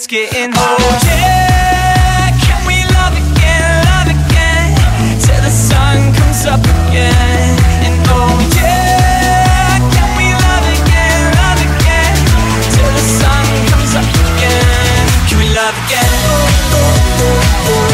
getting hot. Oh yeah, can we love again, till the sun comes up again. And oh yeah, can we love again, till the sun comes up again. Can we love again?